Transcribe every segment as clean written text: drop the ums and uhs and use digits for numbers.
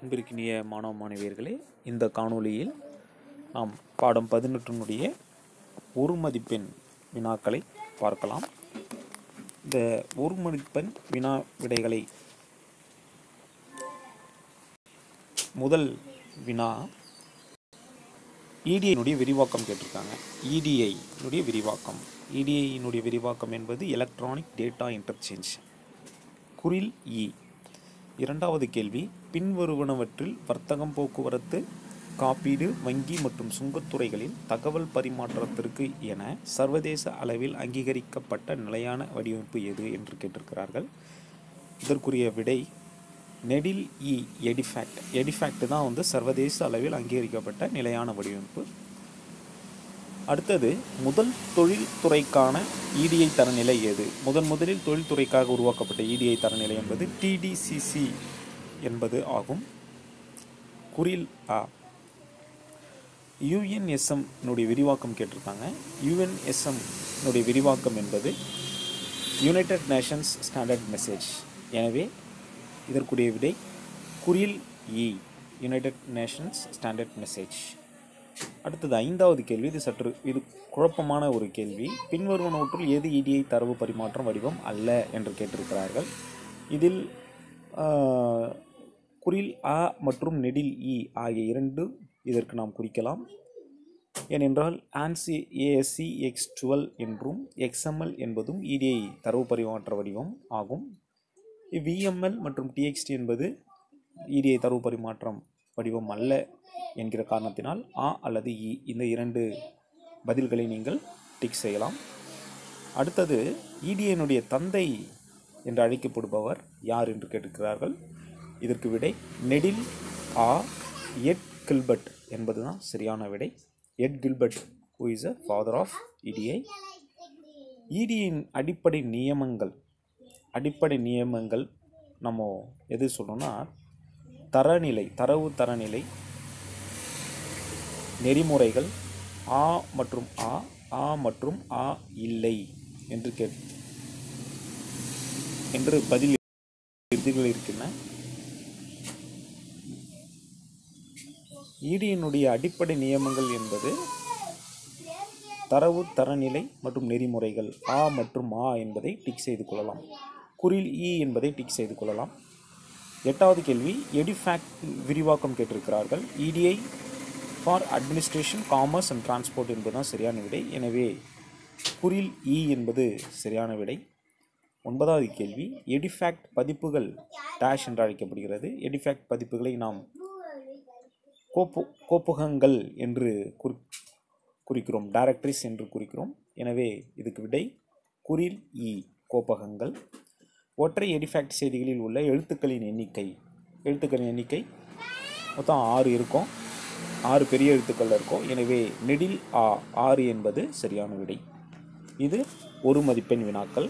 அன்பிற்கினிய மாணவ மாணவியர்களே, இந்த காணொளியில் நாம் பாடம் 18 ஒரு மதிப்பெண் வினாக்களை பார்க்கலாம். இந்த ஒரு மதிப்பெண் வினா விடைகளை முதல் வினா இடிஐனுடைய விரிவாக்கம் கேட்டிருக்காங்க. இடிஐனுடைய விரிவாக்கம் என்பது எலக்ட்ரானிக் டேட்டா இன்டர்சேஞ்ச். குறில் இ. இரண்டாவது கேள்வி, பின்வருவனவற்றில் வர்த்தகம், போக்குவரத்து, காப்பீடு, வங்கி மற்றும் சுங்கத்துறைகளில் தகவல் பரிமாற்றத்திற்கு என சர்வதேச அளவில் அங்கீகரிக்கப்பட்ட நிலையான வடிவமைப்பு எது என்று கேட்டிருக்கிறார்கள். இதற்குரிய விடை நெடில் இ. எடிஃபேக்ட். எடிஃபேக்ட் தான் சர்வதேச அளவில் அங்கீகரிக்கப்பட்ட நிலையான வடிவமைப்பு. அடுத்தது, முதல் தொழில்துறைக்கான இடிஐ தரநிலை எது? முதலில் தொழில்துறைக்காக உருவாக்கப்பட்ட இடிஐ தரநிலை என்பது டிடிசிசி என்பது ஆகும். குறில் ஆ. யுஎன்எஸ்எம் விரிவாக்கம் கேட்டிருக்காங்க. யுஎன்எஸ்எம் விரிவாக்கம் என்பது யுனைடெட் நேஷன்ஸ் ஸ்டாண்டர்ட் மெசேஜ். எனவே இதற்குரிய விடை குறில் இ. United Nations standard message. அடுத்தது, ஐந்தாவது கேள்வி. இது குழப்பமான ஒரு கேள்வி. பின்வருவனவற்றுள் எது இடிஐ தரவு பரிமாற்றம் வடிவம் அல்ல என்று கேட்டிருக்கிறார்கள். இதில் குறில் ஆ மற்றும் நெடில் இ ஆகிய இரண்டு இதற்கு நாம் குறிக்கலாம். ஏனென்றால் ANSI ASC X12 என்றும் XML என்பதும் இடிஐ தரவு பரிமாற்ற வடிவம் ஆகும். VML மற்றும் TXT என்பது இடிஐ தரவு பரிமாற்றம் வடிவம் அல்ல என்கிற காரணத்தினால் ஆ அல்லது இ இந்த இரண்டு பதில்களை நீங்கள் டிக் செய்யலாம். அடுத்தது, இடிஐனுடைய தந்தை என்று அழைக்கப்படுபவர் யார் என்று கேட்டிருக்கிறார்கள். இதற்கு விடை நெடில் ஆ. எட் கில்பர்ட் என்பதுதான் சரியான விடை. Ed Gilbert who is a father of EDI. இடிஐயின் அடிப்படை நியமங்கள் நம்ம எது சொல்லணும்னா தரவு நெறிமுறைகள் ஆ மற்றும் ஆ மற்றும் ஆ இல்லை என்று பதில் இருக்கின்றன. இடியினுடைய அடிப்படை நியமங்கள் என்பது தரவு தரநிலை மற்றும் நெறிமுறைகள் ஆ மற்றும் ஆ என்பதை டிக் செய்து கொள்ளலாம். குறில் இ என்பதை டிக் செய்து கொள்ளலாம். எட்டாவது கேள்வி, எடிஃபேக்ட் விரிவாக்கம் கேட்டிருக்கிறார்கள். EDI for administration, commerce and transport என்பதுதான் சரியான விடை. எனவே குறில் இ என்பது சரியான விடை. ஒன்பதாவது கேள்வி, எடிஃபேக்ட் பதிப்புகள் டேஷ் என்று அழைக்கப்படுகிறது. எடிஃபேக்ட் பதிப்புகளை நாம் கோப்பகங்கள் என்று குறிக்கிறோம், டைரக்டரிஸ் என்று குறிக்கிறோம். எனவே இதுக்கு விடை குறில் இ, கோப்பகங்கள். ஒற்றை எடிஃபேக்ட் செய்திகளில் உள்ள எழுத்துக்களின் எண்ணிக்கை மொத்தம் 6 இருக்கும். 6 பெரிய எழுத்துக்கள் இருக்கும். எனவே நெடில் ஆ 6 என்பது சரியான விடை. இது ஒரு மதிப்பெண் வினாக்கள்.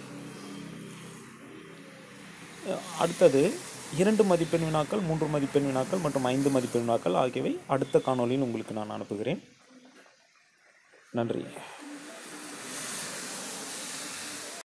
அடுத்தது 2 மதிப்பெண் வினாக்கள், 3 மதிப்பெண் வினாக்கள் மற்றும் 5 மதிப்பெண் வினாக்கள் ஆகியவை அடுத்த காணொளியில் உங்களுக்கு நான் அனுப்புகிறேன். நன்றி.